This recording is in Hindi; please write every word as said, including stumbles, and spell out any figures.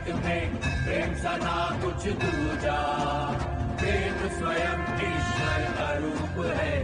में प्रेम सना कुछ दूजा। प्रेम स्वयं ईश्वर का रूप है,